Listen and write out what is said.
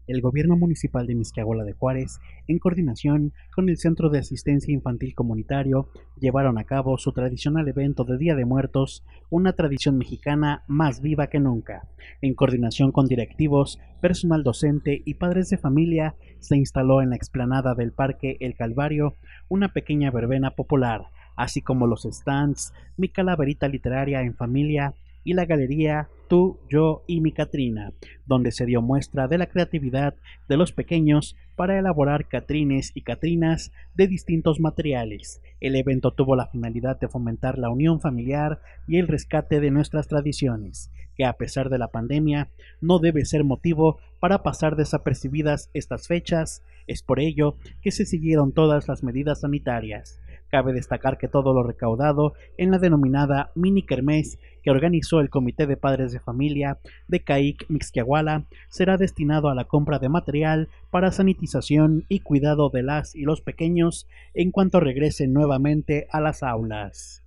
El Gobierno Municipal de Mixquiahuala de Juárez, en coordinación con el Centro de Asistencia Infantil Comunitario, llevaron a cabo su tradicional evento de Día de Muertos, una tradición mexicana más viva que nunca. En coordinación con directivos, personal docente y padres de familia, se instaló en la explanada del Parque El Calvario una pequeña verbena popular, así como los stands Mi Calaverita Literaria en Familia y la galería Tú, Yo y Mi Catrina, donde se dio muestra de la creatividad de los pequeños para elaborar catrines y catrinas de distintos materiales. El evento tuvo la finalidad de fomentar la unión familiar y el rescate de nuestras tradiciones, que a pesar de la pandemia no debe ser motivo para pasar desapercibidas estas fechas. Es por ello que se siguieron todas las medidas sanitarias. Cabe destacar que todo lo recaudado en la denominada Mini Kermés que organizó el Comité de Padres de Familia de CAIC Mixquiahuala será destinado a la compra de material para sanitización y cuidado de las y los pequeños en cuanto regresen nuevamente a las aulas.